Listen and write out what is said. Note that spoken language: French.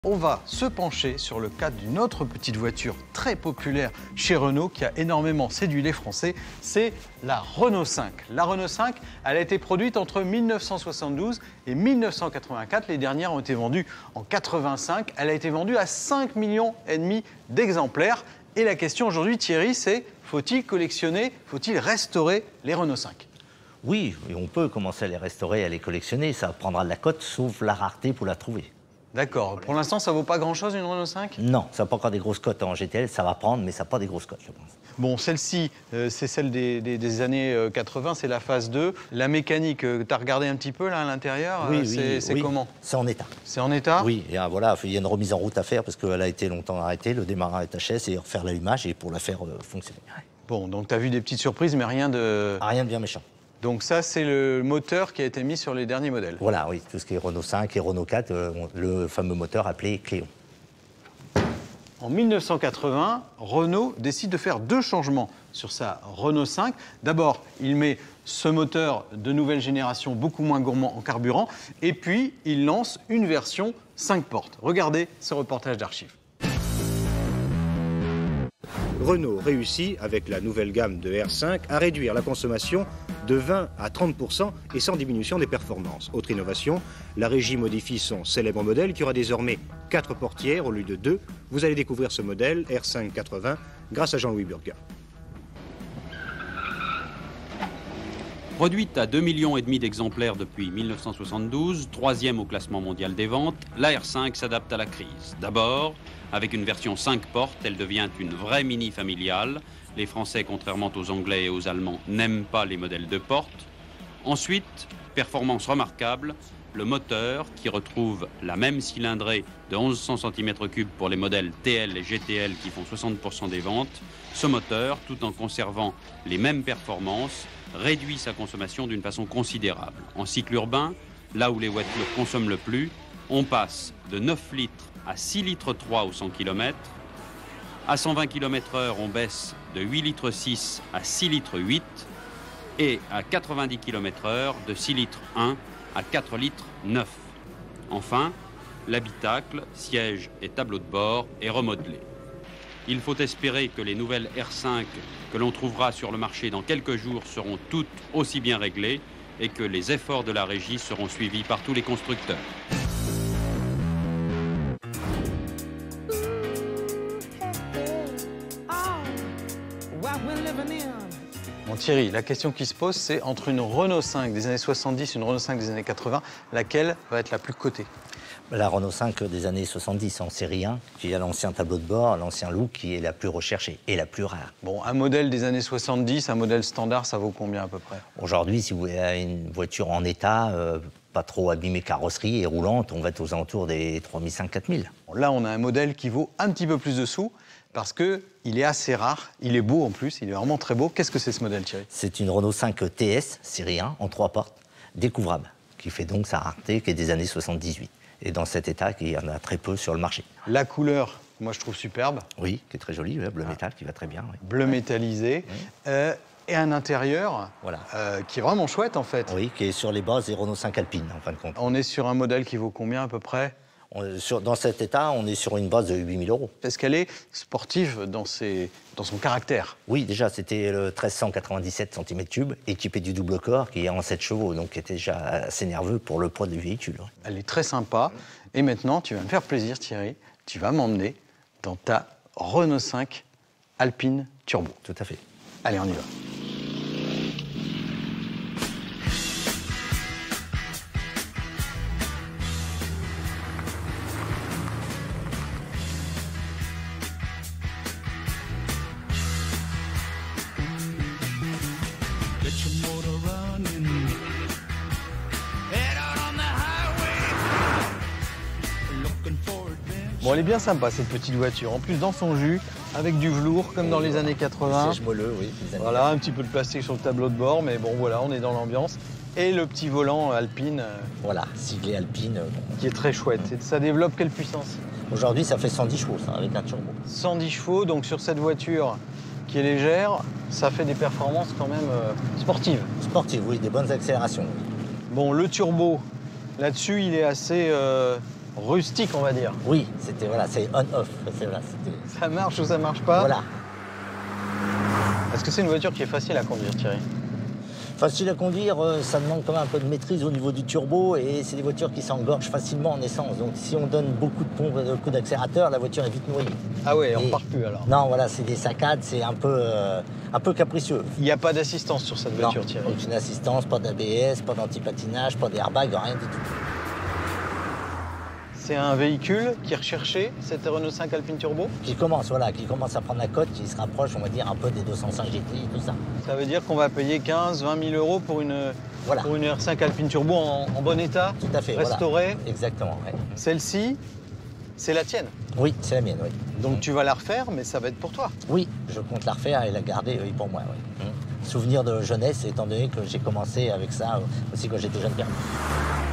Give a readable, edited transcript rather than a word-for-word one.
On va se pencher sur le cas d'une autre petite voiture très populaire chez Renault qui a énormément séduit les Français, c'est la Renault 5. La Renault 5, elle a été produite entre 1972 et 1984. Les dernières ont été vendues en 85. Elle a été vendue à 5,5 millions d'exemplaires. Et la question aujourd'hui, Thierry, c'est faut-il collectionner, faut-il restaurer les Renault 5 ? Oui, et on peut commencer à les restaurer, à les collectionner. Ça prendra de la cote, sauf la rareté pour la trouver. D'accord. Pour l'instant, ça vaut pas grand-chose, une Renault 5 ? Non, ça n'a pas encore des grosses cotes en GTL. Ça va prendre, mais ça n'a pas des grosses cotes, je pense. Bon, celle-ci, c'est celle des années 80, c'est la phase 2. La mécanique, tu as regardé un petit peu là à l'intérieur ? Oui, c'est comment ? C'est en état. C'est en état ? Oui, et voilà, il y a une remise en route à faire parce qu'elle a été longtemps arrêtée, le démarrage est HS et refaire l'allumage et pour la faire fonctionner. Bon, donc tu as vu des petites surprises, mais rien de... Rien de bien méchant. Donc ça, c'est le moteur qui a été mis sur les derniers modèles. Voilà, oui, tout ce qui est Renault 5 et Renault 4, le fameux moteur appelé Cléon. En 1980, Renault décide de faire deux changements sur sa Renault 5. D'abord, il met ce moteur de nouvelle génération beaucoup moins gourmand en carburant. Et puis, il lance une version 5 portes. Regardez ce reportage d'archives. Renault réussit, avec la nouvelle gamme de R5, à réduire la consommation de 20 à 30% et sans diminution des performances. Autre innovation, la régie modifie son célèbre modèle qui aura désormais 4 portières au lieu de 2. Vous allez découvrir ce modèle R5 80 grâce à Jean-Louis Burga. Produite à 2,5 millions d'exemplaires depuis 1972, troisième au classement mondial des ventes, la R5 s'adapte à la crise. D'abord, avec une version 5 portes, elle devient une vraie mini familiale. Les Français, contrairement aux Anglais et aux Allemands, n'aiment pas les modèles de porte. Ensuite, performance remarquable, le moteur qui retrouve la même cylindrée de 1100 cm3 pour les modèles TL et GTL qui font 60% des ventes. Ce moteur, tout en conservant les mêmes performances, réduit sa consommation d'une façon considérable. En cycle urbain, là où les voitures consomment le plus, on passe de 9 litres à 6 litres 3 au 100 km. À 120 km/h, on baisse de 8 litres 6 à 6 litres 8. Et à 90 km/h, de 6 litres 1 à 4 litres 9. Enfin, l'habitacle, siège et tableau de bord est remodelé. Il faut espérer que les nouvelles R5 que l'on trouvera sur le marché dans quelques jours seront toutes aussi bien réglées et que les efforts de la régie seront suivis par tous les constructeurs. Bon, Thierry, la question qui se pose, c'est entre une Renault 5 des années 70 et une Renault 5 des années 80, laquelle va être la plus cotée ? La Renault 5 des années 70 en série 1, qui a l'ancien tableau de bord, l'ancien look, qui est la plus recherchée et la plus rare. Bon, un modèle des années 70, un modèle standard, ça vaut combien à peu près ? Aujourd'hui, si vous avez une voiture en état, pas trop abîmée carrosserie et roulante, on va être aux alentours des 3500-4000. Bon, là, on a un modèle qui vaut un petit peu plus de sous, parce qu'il est assez rare, il est beau en plus, il est vraiment très beau. Qu'est-ce que c'est ce modèle, Thierry ? C'est une Renault 5 TS, série 1, en 3 portes, découvrable, qui fait donc sa rareté, qui est des années 78. Et dans cet état, il y en a très peu sur le marché. La couleur, moi je trouve superbe. Oui, qui est très jolie, bleu métal, qui va très bien. Oui. Bleu métallisé. Oui. Et un intérieur voilà. Qui est vraiment chouette en fait. Oui, qui est sur les bases des Renault 5 Alpine, en fin de compte. On est sur un modèle qui vaut combien à peu près ? Dans cet état, on est sur une base de 8 000 €. Est-ce qu'elle est sportive dans son caractère ? Oui, déjà, c'était le 1397 cm3, équipé du double corps, qui est en 7 chevaux, donc qui était déjà assez nerveux pour le poids du véhicule. Elle est très sympa. Et maintenant, tu vas me faire plaisir, Thierry. Tu vas m'emmener dans ta Renault 5 Alpine Turbo. Tout à fait. Allez, on y va. Bon, elle est bien sympa cette petite voiture. En plus, dans son jus, avec du velours, comme dans les années 80. Siège moelleux, oui. Voilà, un petit peu de plastique sur le tableau de bord, mais bon, voilà, on est dans l'ambiance. Et le petit volant Alpine. Voilà, siglé Alpine. Qui est très chouette. Et ça développe quelle puissance ? Aujourd'hui, ça fait 110 chevaux, ça, avec un turbo. 110 chevaux, donc sur cette voiture qui est légère, ça fait des performances quand même sportives. Sportives, oui, des bonnes accélérations. Bon, le turbo, là-dessus, il est assez rustique, on va dire. Oui, c'était voilà, c'est on-off. Voilà, Ça marche ou ça marche pas? voilà. Est-ce que c'est une voiture qui est facile à conduire, Thierry? Facile à conduire, ça demande quand même un peu de maîtrise au niveau du turbo et c'est des voitures qui s'engorgent facilement en essence. Donc si on donne beaucoup de pompes, de coups d'accélérateur, la voiture est vite noyée. Ah ouais, on Et- part plus alors. Non, voilà, c'est des saccades, c'est un peu capricieux. Il n'y a pas d'assistance sur cette voiture, Non, Thierry. aucune assistance, pas d'ABS, pas d'antipatinage, pas d'airbag, rien du tout. C'est un véhicule qui est recherché, cette Renault 5 Alpine Turbo. Qui commence à prendre la cote, qui se rapproche, on va dire, un peu des 205 GTI, tout ça. Ça veut dire qu'on va payer 15-20 000 euros pour une Voilà. R5 Alpine Turbo en bon état, Tout à fait, restaurée. voilà. Exactement, ouais. Celle-ci, c'est la tienne. Oui, c'est la mienne, oui. Donc tu vas la refaire, mais ça va être pour toi. Oui, je compte la refaire et la garder, oui, pour moi, oui. Souvenir de jeunesse, étant donné que j'ai commencé avec ça aussi quand j'étais jeune permis.